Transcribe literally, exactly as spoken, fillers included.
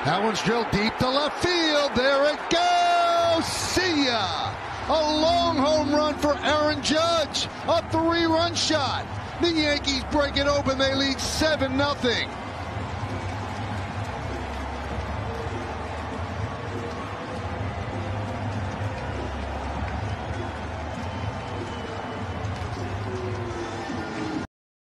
That one's drilled deep to left field. There it goes. See ya. A long home run for Aaron Judge. A three-run shot. The Yankees break it open. They lead seven nothing.